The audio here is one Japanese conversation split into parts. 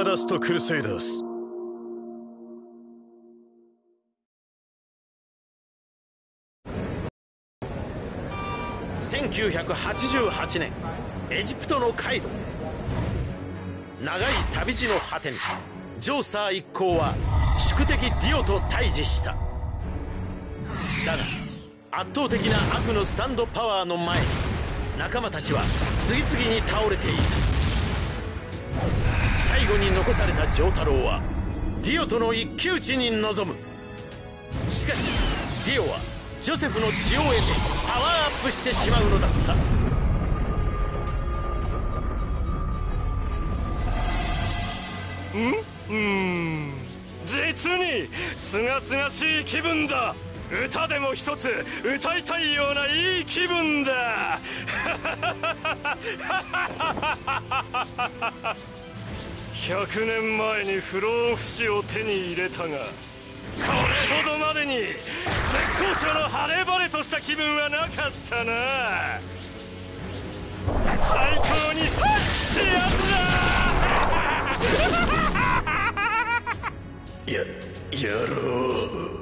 ダスト・クルセイダース。 1988年、エジプトのカイロ。長い旅路の果てにジョースター一行は宿敵ディオと対峙した。だが圧倒的な悪のスタンドパワーの前に仲間たちは次々に倒れていく。最後に残された丈太郎はディオとの一騎打ちに臨む。しかしディオはジョセフの血を得てパワーアップしてしまうのだった。 実にすがすがしい気分だ。歌でも一つ歌いたいようないい気分だ。100年前に不老不死を手に入れたが、これほどまでに絶好調の晴れ晴れとした気分はなかったな。最高にってやつだ。 やろう。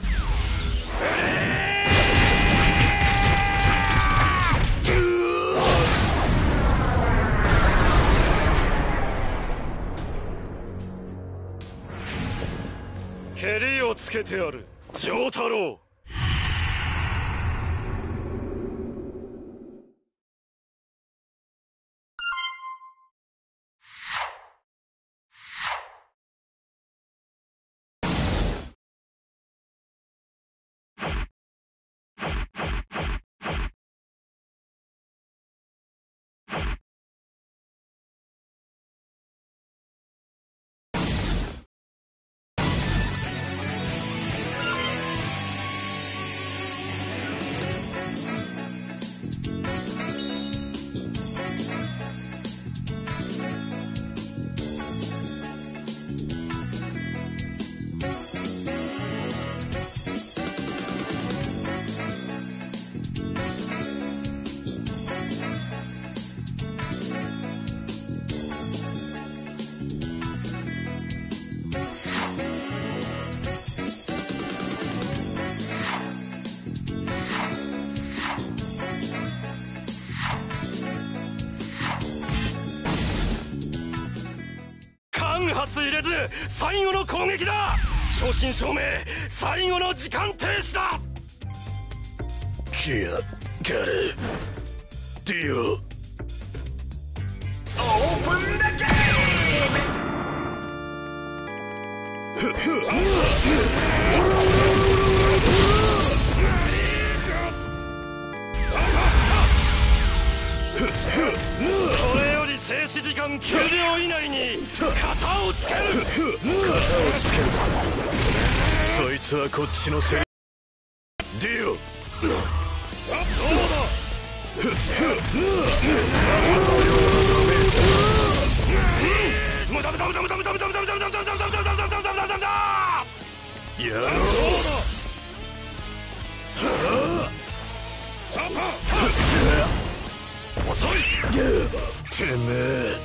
蹴りをつけてやる、丈太郎。間髪入れず最後の攻撃だ。正真正銘最後の時間停止だ。 キア、ガル、ディオ。 Open the game! これより静止時間9秒以内に型をつける。 型をつける。そいつはこっちのセリ。ディオ。やろう。 遅い。 てめえ。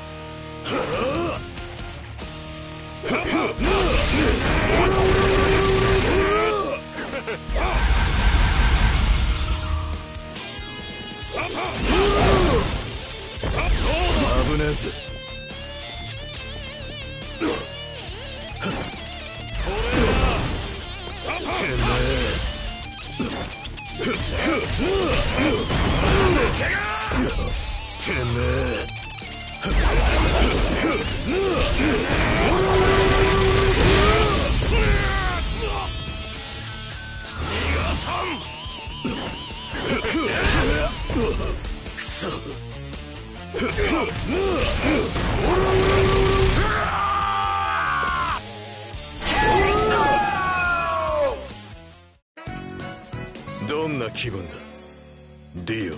危ねえぜ。てめえ。てめえ。くそ。どんな気分だ、ディオ。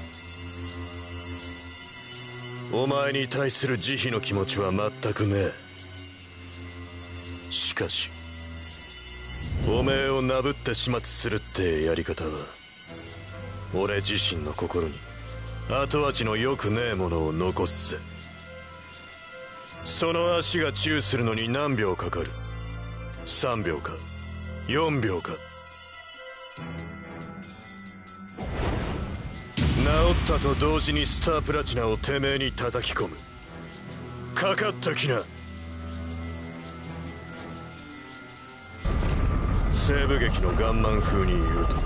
お前に対する慈悲の気持ちは全くねえ。 かしおめえをなぶって始末するってやり方は俺自身の心に後味の良くねえものを残すぜ。その足が治癒するのに何秒かかる？3秒か4秒か。治ったと同時にスタープラチナをてめえに叩き込む。かかったきな。西部劇のガンマン風に言うと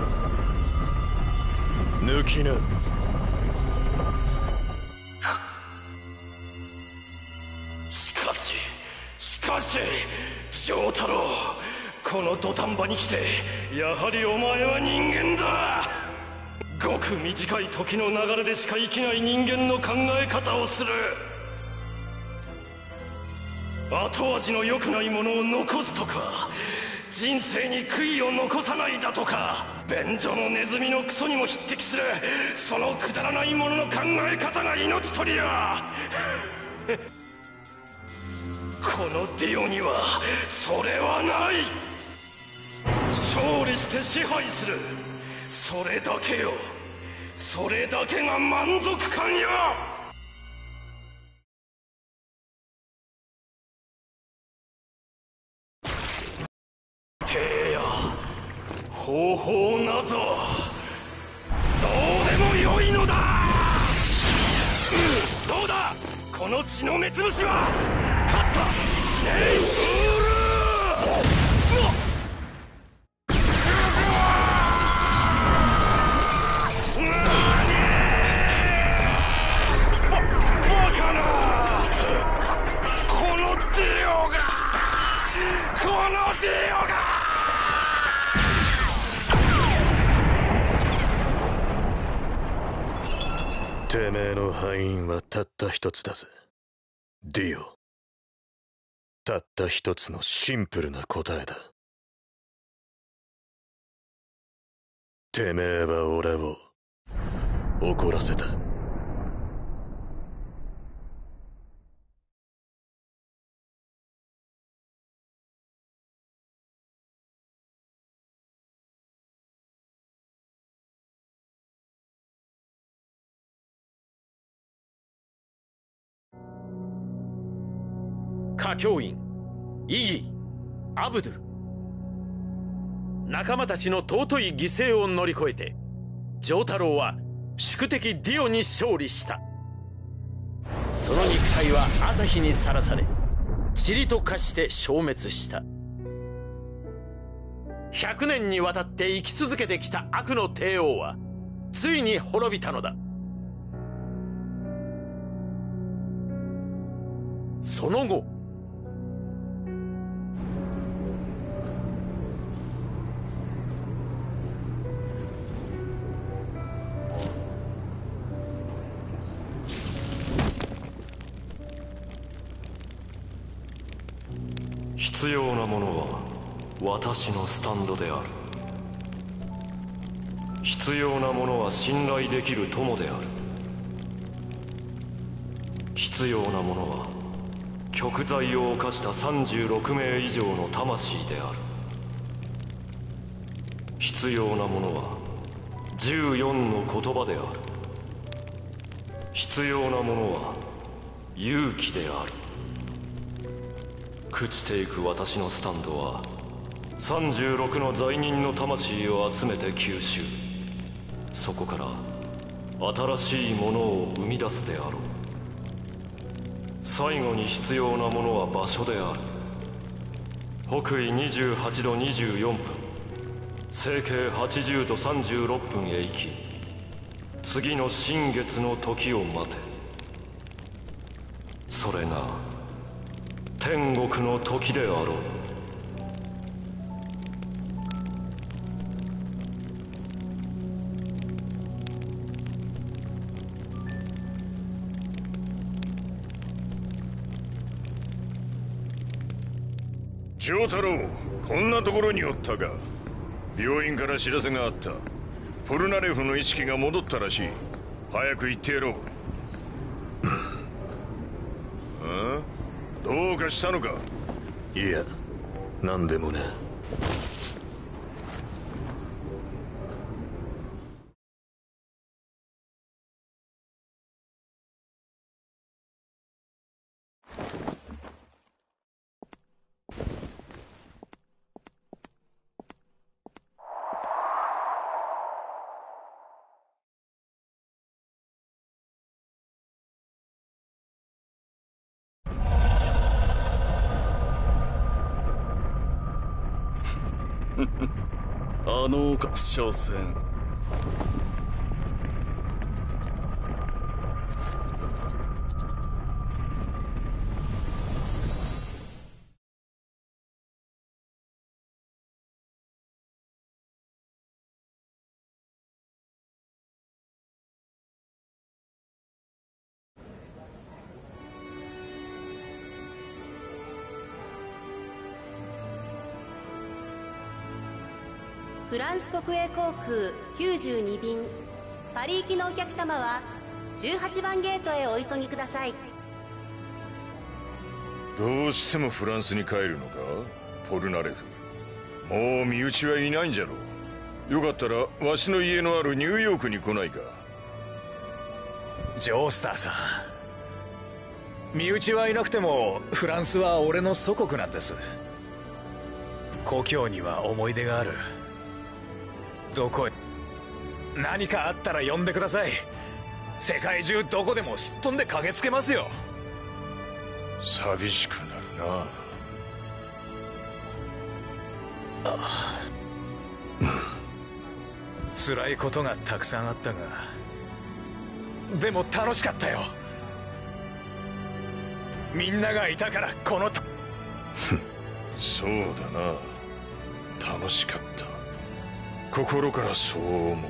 抜きな。 しかし丈太郎、この土壇場に来てやはりお前は人間だ。ごく短い時の流れでしか生きない人間の考え方をする。後味の良くないものを残すとか、人生に悔いを残さないだとか、便所のネズミのクソにも匹敵するそのくだらないものの考え方が命取りや。このディオにはそれはない。勝利して支配する、それだけよ。それだけが満足感よ。てや方法なぞどうでもよいのだ。どうだ、この血の目つぶしは。勝ったしねえ。 てめえの敗因はたった一つだぜディオ。たった一つのシンプルな答えだ。てめえは俺を怒らせた。 歌教員イギー、アブドゥル、仲間たちの尊い犠牲を乗り越えて丈太郎は宿敵ディオに勝利した。その肉体は朝日にさらされ塵と化して消滅した。100年にわたって生き続けてきた悪の帝王はついに滅びたのだ。その後必要なものは私のスタンドである。必要なものは信頼できる友である。必要なものは極罪を犯した36名以上の魂である。必要なものは14の言葉である。必要なものは勇気である。朽ちていく私のスタンドは36の罪人の魂を集めて吸収、そこから新しいものを生み出すであろう。最後に必要なものは場所である。北緯28度24分、西経80度36分へ行き、次の新月の時を待て。それが天国の時であろう。 丈太郎、こんなところにおったか。病院から知らせがあった。ポルナレフの意識が戻ったらしい。早く行ってやろう。ああ、どうかしたのか。いや、 何でもね。 所詮フランス国営航空92便パリ行きのお客様は18番ゲートへお急ぎください。 どうしてもフランスに帰るのか、ポルナレフ。もう身内はいないんじゃろう。よかったらわしの家のあるニューヨークに来ないか。 ジョースターさん、身内はいなくてもフランスは俺の祖国なんです。故郷には思い出がある。どこへ何かあったら呼んでください。世界中どこでもすっ飛んで駆けつけますよ。 寂しくなるな。 辛いことがたくさんあったが、でも楽しかったよ。みんながいたからこのそうだな、楽しかった。心からそう思う。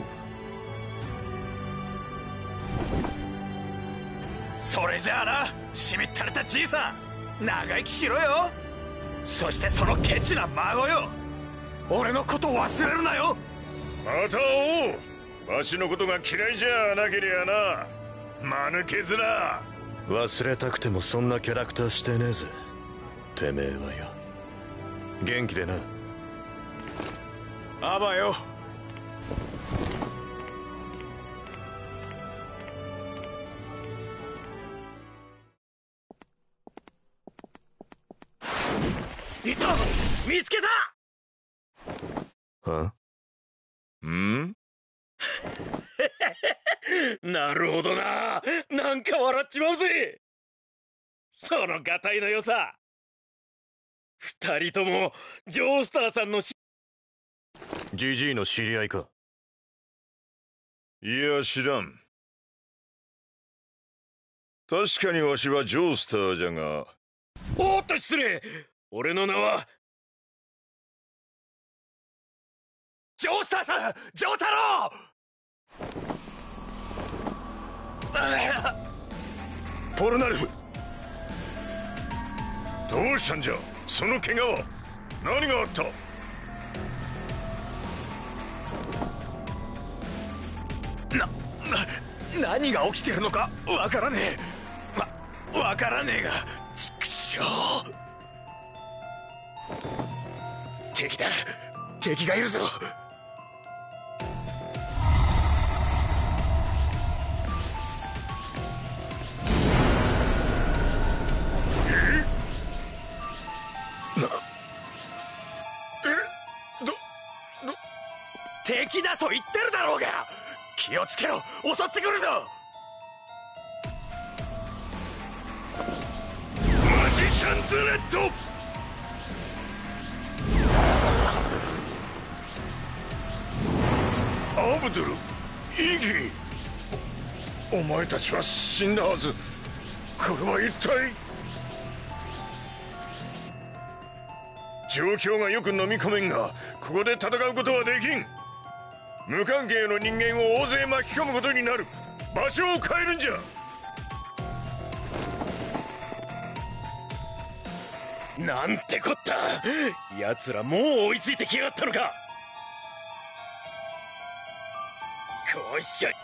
それじゃあな、しみったれたじいさん、長生きしろよ。そしてそのケチな孫よ、俺のこと忘れるなよ。 また会おう。わしのことが嫌いじゃなけりゃな、間抜け面。 忘れたくてもそんなキャラクターしてねえぜ、てめえはよ。元気でな。 あばよ。 いた、見つけた。 はんなるほどな、なんか笑っちまうぜ。そのガタイの良さ。二人ともジョースターさんのジジイの知り合いか。 いや、知らん。確かにわしはジョースターじゃが。 おっと失礼。俺の名はジョースターさん、ジョー太郎。 ポルナレフ、どうしたんじゃ、その怪我は。何があった。 何が起きてるのかわからねえ。わからねえが、畜生。敵だ、敵がいるぞ。敵だと言ってるだろうが。気をつけろ、襲ってくるぞ。 マジシャンズレッド。アブドゥル、イギー、お前たちは死んだはず。これは一体。状況がよく飲み込めんが、ここで戦うことはできん。無関係の人間を大勢巻き込むことになる。場所を変えるんじゃ。 なんてこった。奴らもう追いついてきやがったのか。こうしちゃい。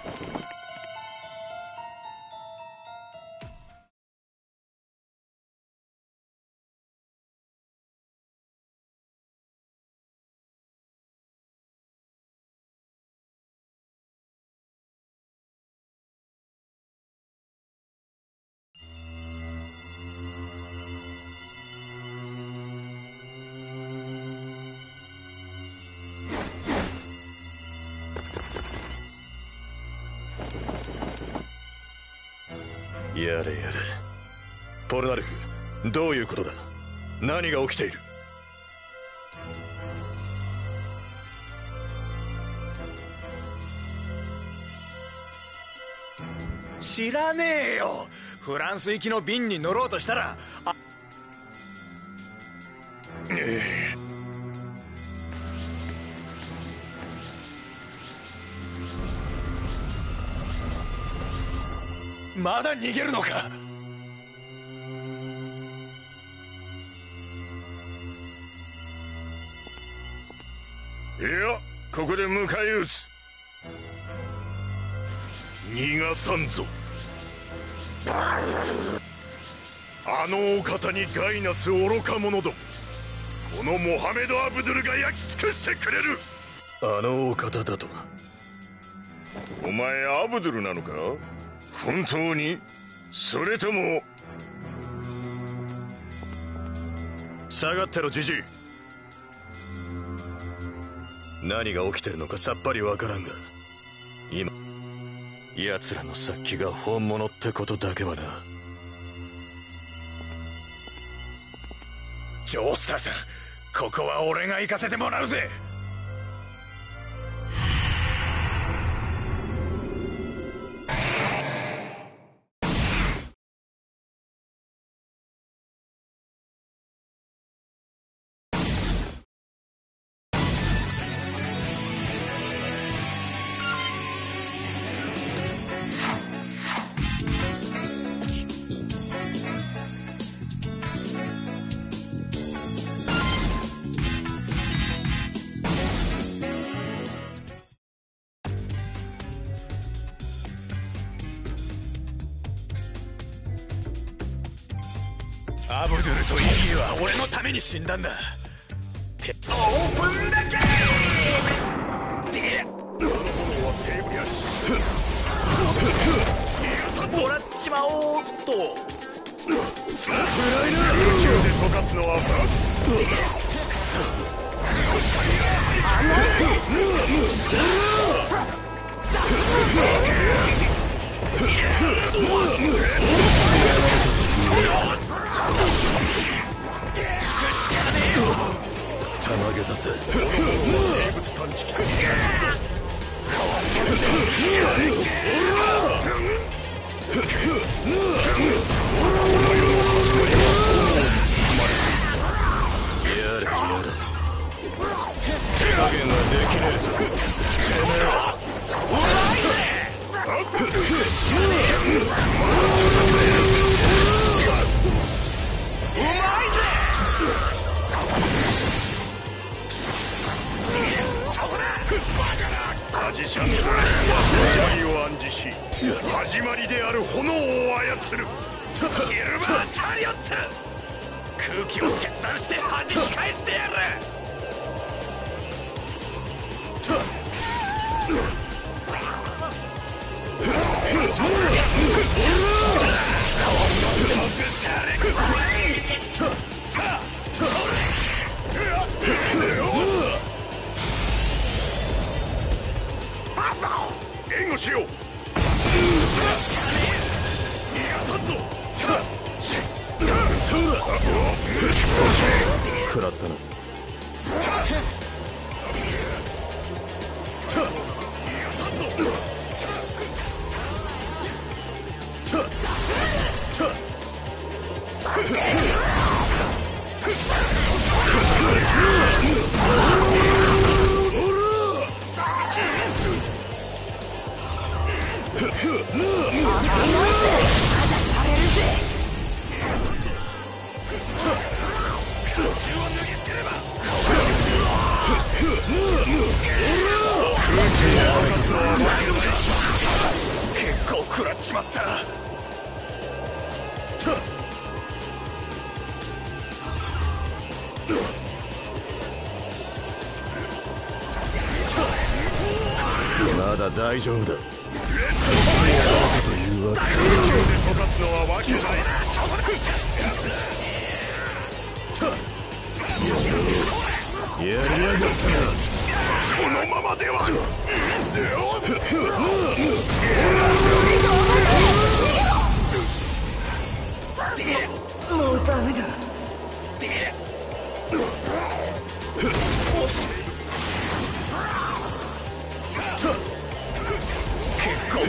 やれやれ。ポルナルフ、どういうことだ？何が起きている？ 知らねえよ。フランス行きの便に乗ろうとしたらまだ逃げるのか？ いや、ここで迎え撃つ。逃がさんぞ。あのお方にガイナス愚か者ども、このモハメド・アブドゥルが焼き尽くしてくれる。 あのお方だと？ お前アブドゥルなのか？本当に？それとも。 下がってろ、ジジイ。何が起きてるのかさっぱりわからんが、今奴らの殺気が本物ってことだけはな。 ジョースターさん、ここは俺が行かせてもらうぜ。アブドゥルとイリーは俺のために死んだんだ。オープンだけではセーブやしもらっちまおうっと。 さすがいな。空中で溶かすのはクソ。 たまげたぜ。 生物探知機。 やれやれ。手加減はできねえぞ。 うまいぜ。 マジシャンズ始まりを暗示し、始まりである炎を操るシルバーチャリオッツ、空気を切断して弾き返してやる。 援護しよう。逃がさんぞ。 食らったな。 結構食らっちまった。 まだ大丈夫だ。というわけ。 空中で溶かすのはわけない。 やりやがったな。 このままでは。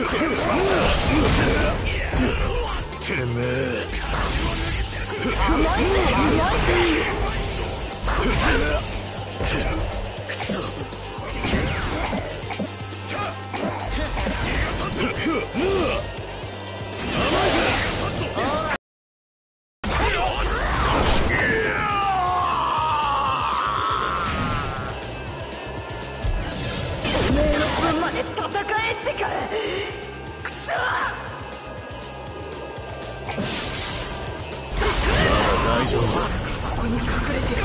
てめえ甘いぜ甘いぜ。 くそおめえの分まで戦えってか。くそ。 大丈夫だ。 ここに隠れてる。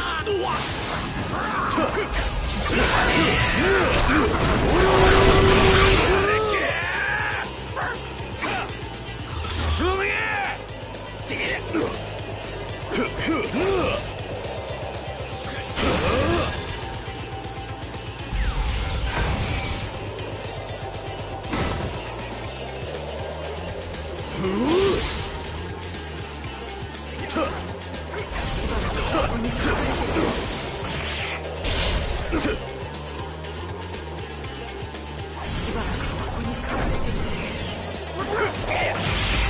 すげえ。 しばらくここに隠れてくれ。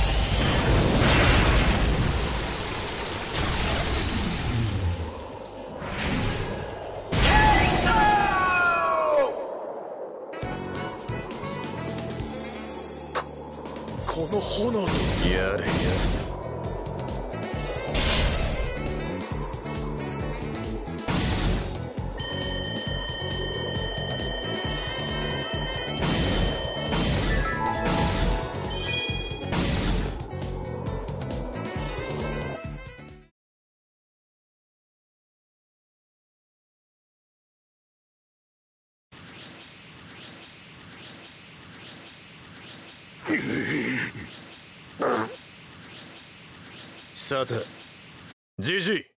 この炎やれやれ。さてじじい。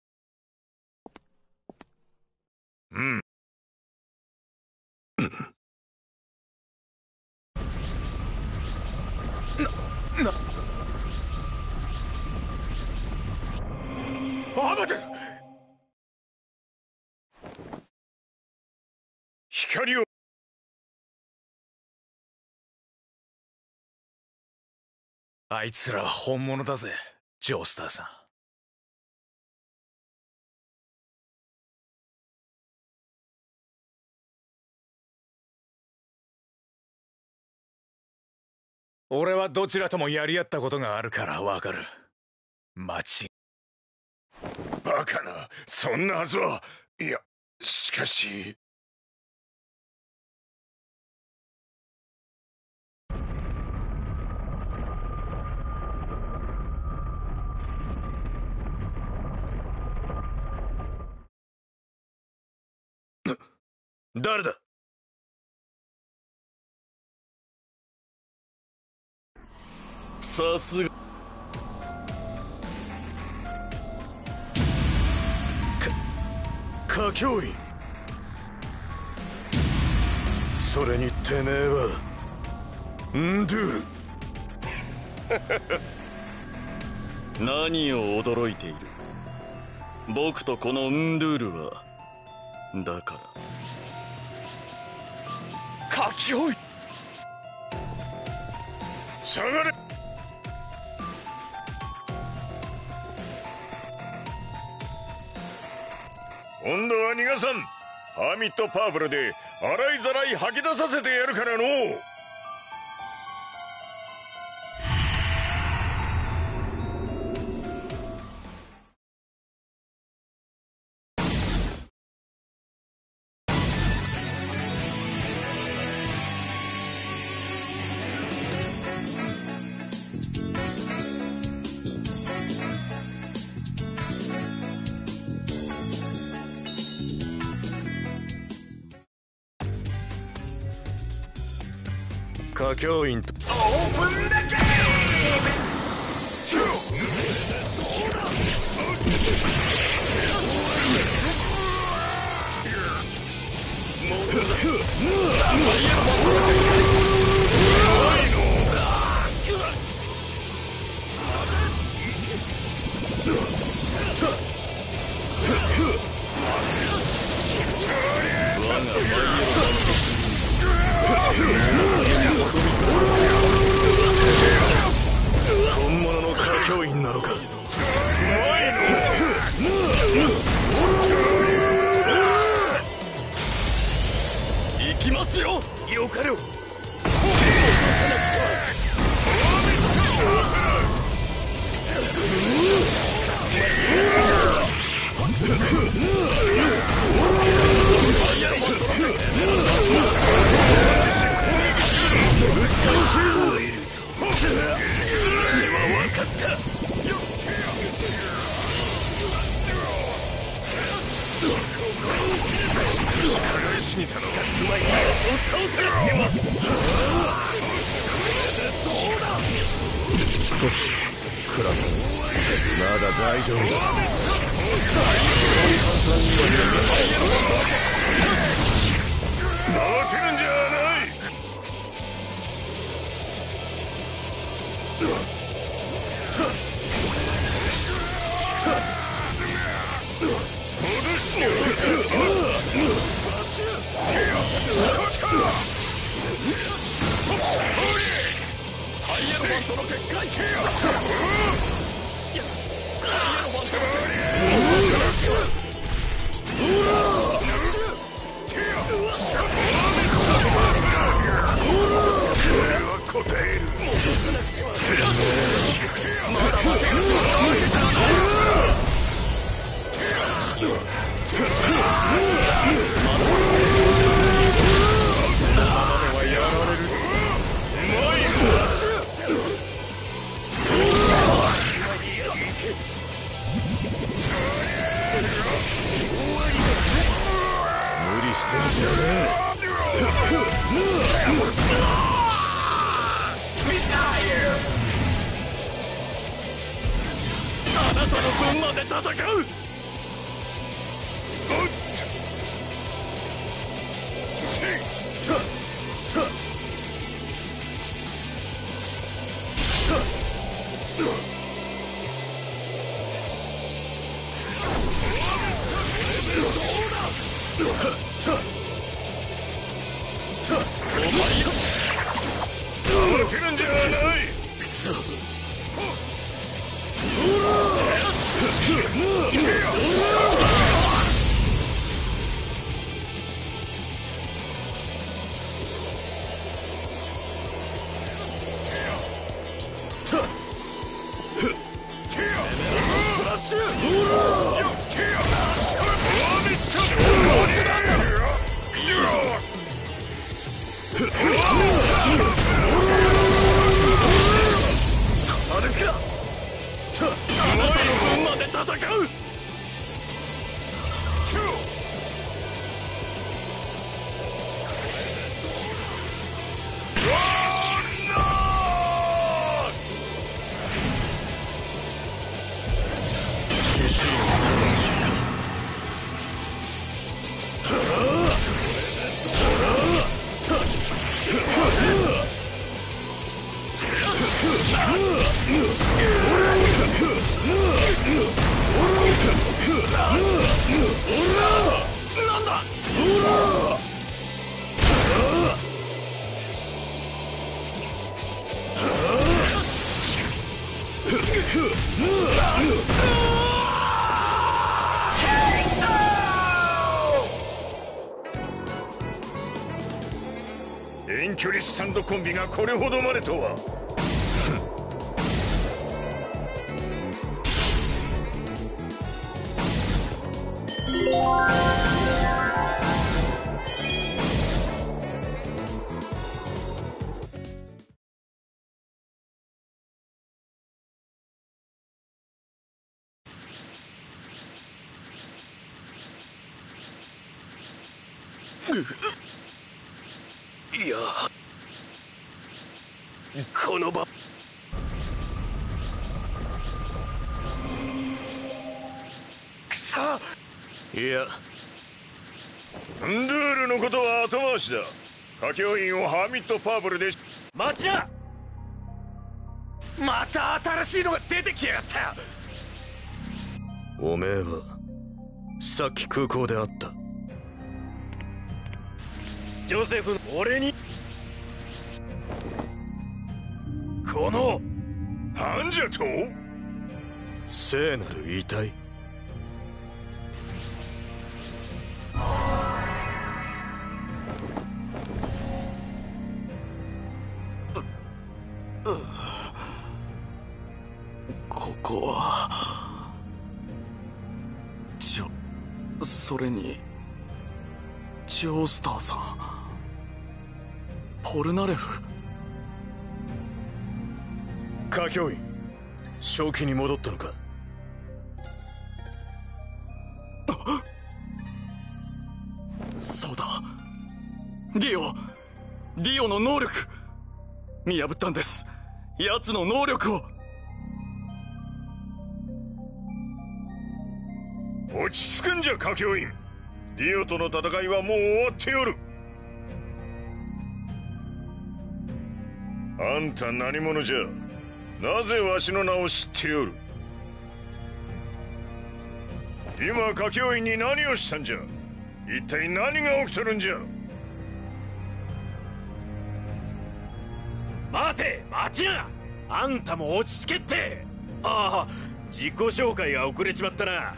アバテ光を。 あいつら本物だぜ、ジョースターさん。俺はどちらともやり合ったことがあるからわかる。間違バカな、そんなはずは。いや、しかし。 誰だ。さすが歌教員。それにてめえはンドゥール。何を驚いている。僕とこのンドゥールはだから歌教員。 下がれ。今度は逃がさん。ハーミットパープルで洗いざらい吐き出させてやるからのう。 歌教員とオープンだけ。 我がよかろう。 少し食らった。まだ大丈夫だ。 慌てるんじゃない。 無理してんじゃねあなたの分まで戦う。 慌てるんじゃない。 くそ。あなたの分まで戦う。なんだ。 遠距離スタンドコンビがこれほどまでとは。 いや、この場。くそ。 いや、 ンドゥールのことは後回しだ。歌教員をハーミットパープルで。 待ちな。また新しいのが出てきやがった。 おめえはさっき空港で会った。 ジョセフ、俺にこのなんじゃと。 聖なる遺体。 ここはそれにジョースターさん、ポルナレフ。 歌教員、正気に戻ったのか？ そうだ、ディオの能力見破ったんです、奴の能力を。 落ち着くんじゃ歌教員。ディオとの戦いはもう終わっておる。あんた何者じゃ？なぜわしの名を知っておる？今歌教員に何をしたんじゃ？一体何が起きとるんじゃ？ 待ちな！あんたも落ち着けって。ああ、自己紹介が遅れちまったな。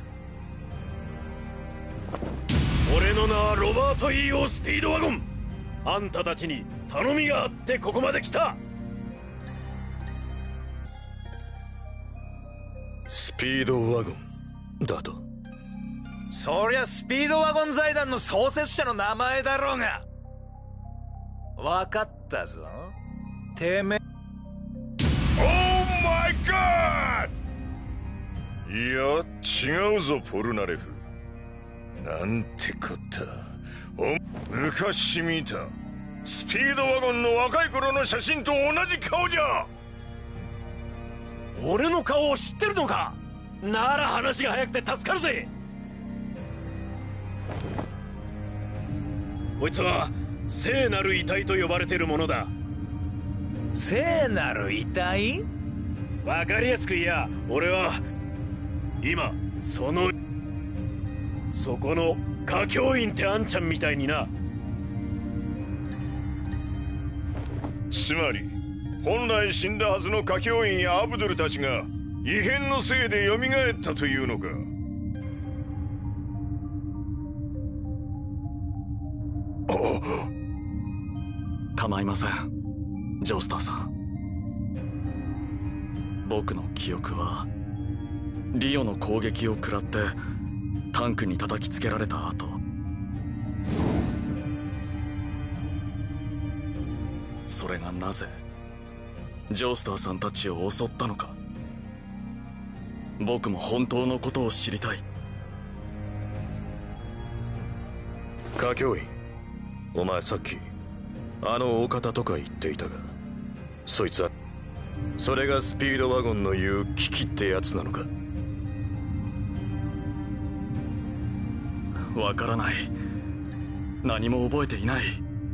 俺の名はロバート・イーオー・スピードワゴン。あんたたちに頼みがあってここまで来た。 スピードワゴンだと？ そりゃスピードワゴン財団の創設者の名前だろうが。分かったぞ、てめえ。 オーマイガー！いや違うぞポルナレフ。なんてこった。昔見たスピードワゴンの若い頃の写真と同じ顔じゃ。 俺の顔を知ってるのか？なら話が早くて助かるぜ。こいつは聖なる遺体と呼ばれてるものだ。 聖なる遺体？ わかりやすく言や、俺は今そこの歌教員ってあんちゃんみたいにな。 つまり本来死んだはずの歌教員やアブドゥルたちが異変のせいで蘇ったというのか。 構いません、ジョースターさん。僕の記憶はリオの攻撃を食らってタンクに叩きつけられた後、それがなぜジョースターさんたちを襲ったのか、僕も本当のことを知りたい。 歌教員、お前さっきあの大方とか言っていたが、そいつはそれがスピードワゴンの言う危機ってやつなのか？ わからない、何も覚えていない。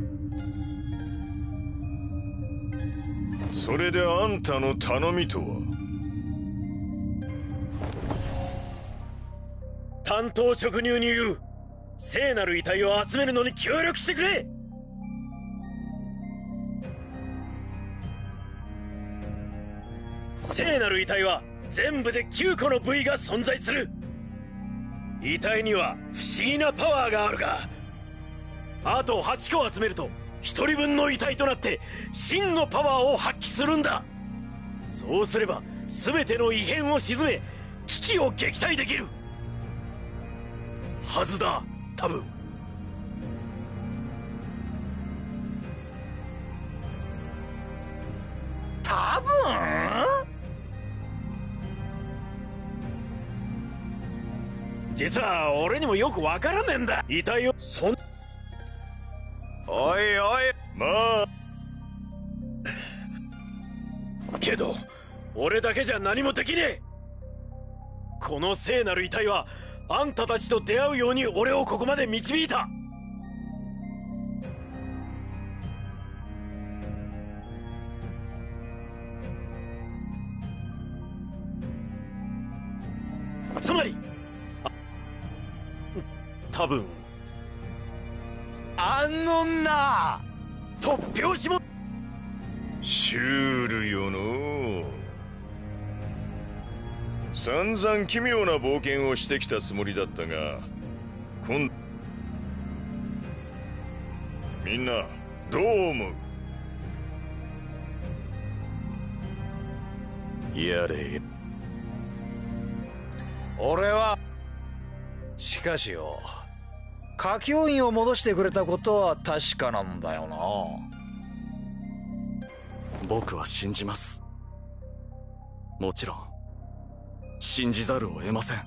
それであんたの頼みとは？ 単刀直入に言う。聖なる遺体を集めるのに協力してくれ。聖なる遺体は全部で9個の部位が存在する。遺体には不思議なパワーがあるが、あと8個集めると1人分の遺体となって真のパワーを発揮するんだ。そうすれば全ての異変を鎮め危機を撃退できるはずだ、多分。 多分？ 実は俺にもよくわからねえんだ。遺体をおいおい、 まあけど俺だけじゃ何もできねえ。この聖なる遺体はあんたたちと出会うように俺をここまで導いた。つまり多分あのな、 突拍子も。 シュールよの。散々奇妙な冒険をしてきたつもりだったが、みんなどう思う？ やれ。 俺はしかしよ、火球員を戻してくれたことは確かなんだよな。 僕は信じます。もちろん信じざるを得ません。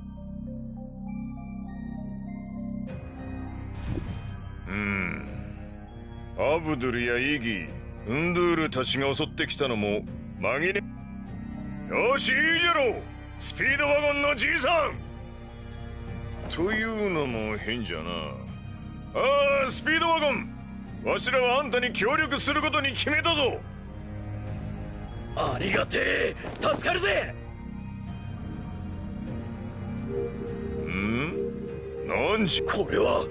アブドゥルやイギ、ウンドゥールたちが襲ってきたのも紛れ。よし、いいじゃろう、スピードワゴンのじいさん。というのも変じゃな。ああ、スピードワゴン、わしらはあんたに協力することに決めたぞ。 ありがてえ、助かるぜ。 なんじこれは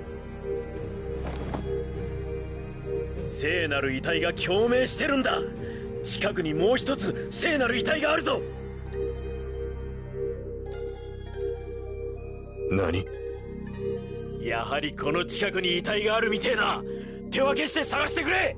聖なる遺体が共鳴してるんだ。近くにもう一つ聖なる遺体があるぞ。 何？ やはりこの近くに遺体があるみてえだ。手分けして探してくれ。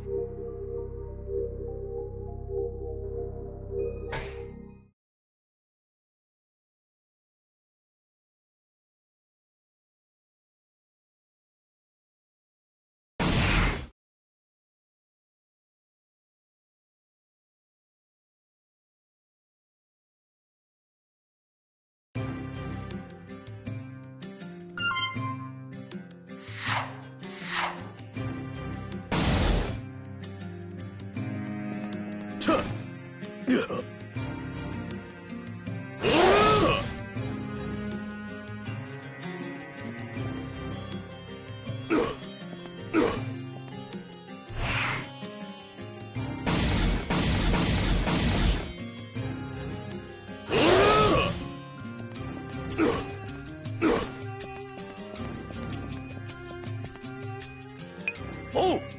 おう。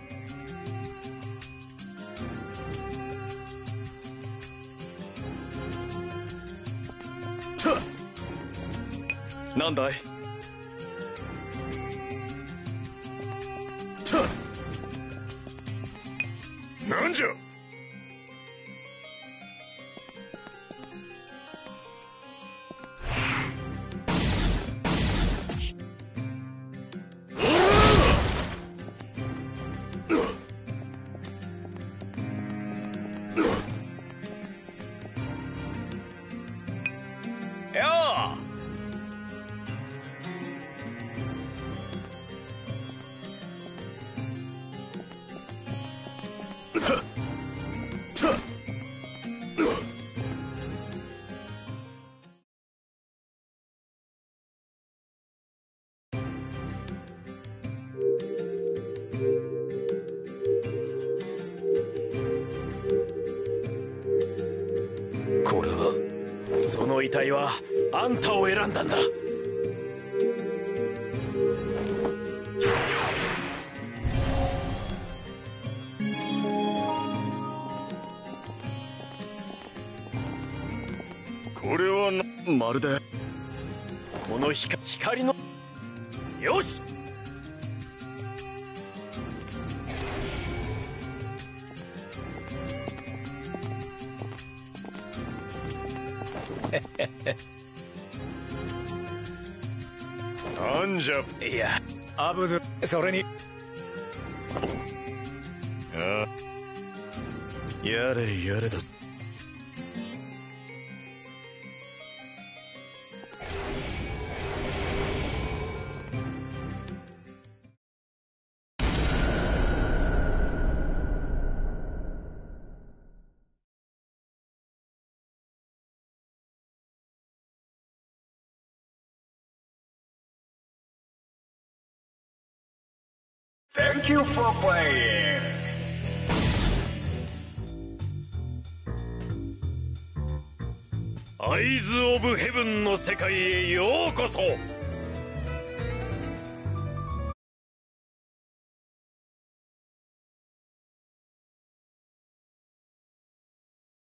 なんだい？ なんじゃ。 これはその遺体はあんたを選んだんだ。 これはまるでこの光の。よし。 なんじゃ。 いや、アブドゥ、それにやれやれだ。 Thank you for playing! アイズ・オブ・ヘブンの世界へようこそ。